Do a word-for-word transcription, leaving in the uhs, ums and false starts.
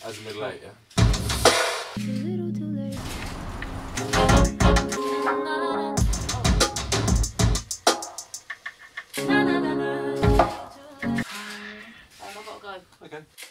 As a middle eight, yeah? Too little, too late. Na, na, na, na. Um, I've got to go. Okay.